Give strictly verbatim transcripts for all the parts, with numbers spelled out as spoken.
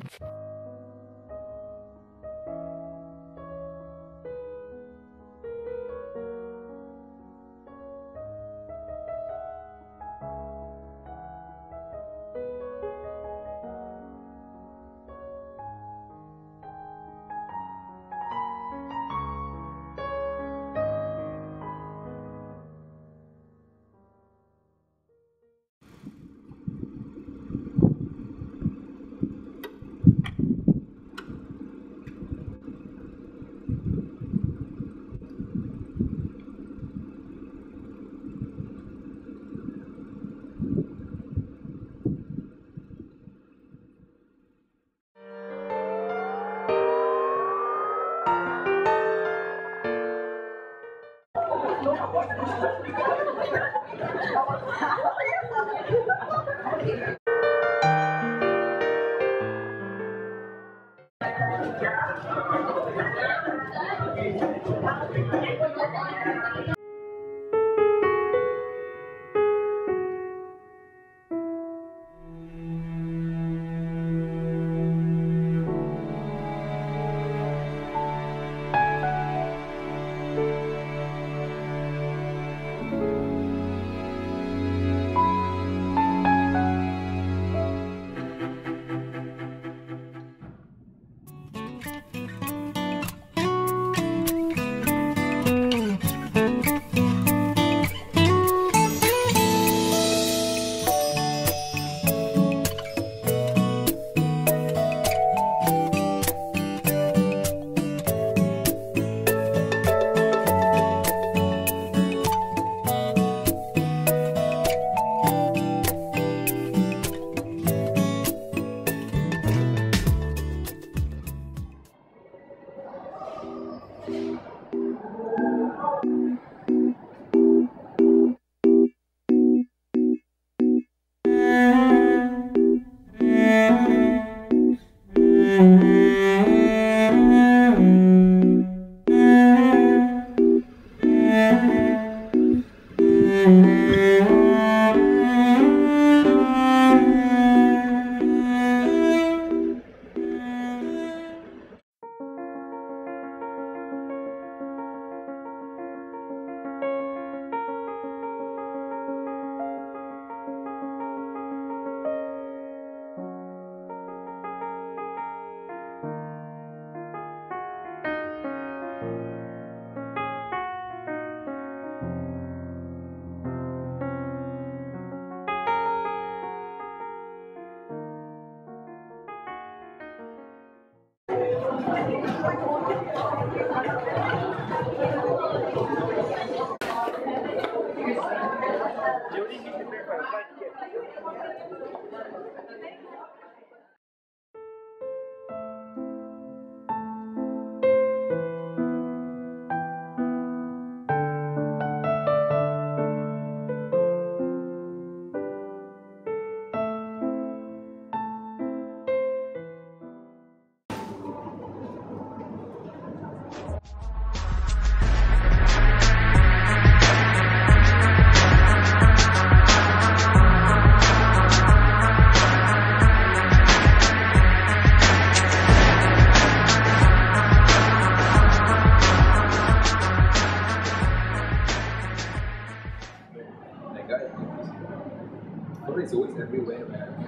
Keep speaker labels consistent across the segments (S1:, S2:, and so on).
S1: It's always everywhere,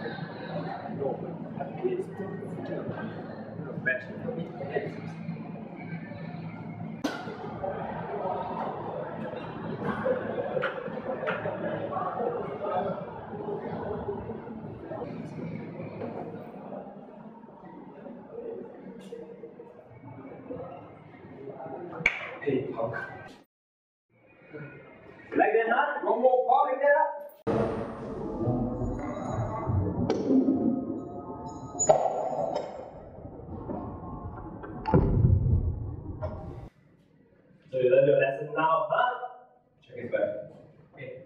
S1: man. No, but it's fashion. Hey, punk.
S2: Like that, huh? One more pop like that? So you learn your lesson now, huh?
S1: Check it back.
S2: Okay.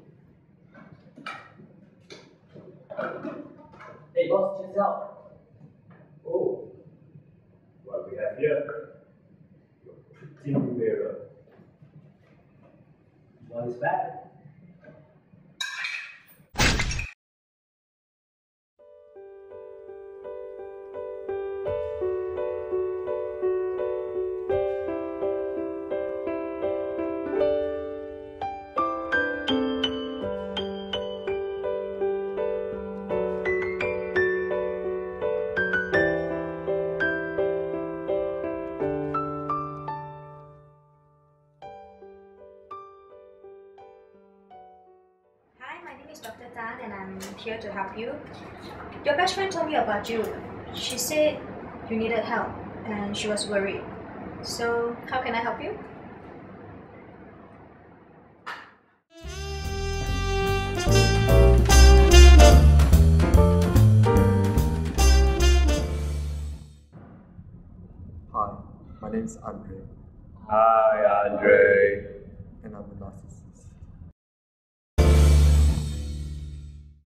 S2: Hey boss, check this out.
S1: Oh, what we have here? Your pretty new mirror.
S2: One is back.
S3: is Doctor Tan and I'm here to help you. Your best friend told me about you. She said you needed help and she was worried. So, how can I help you?
S4: Hi, my name is Andre.
S1: Hi, Andre.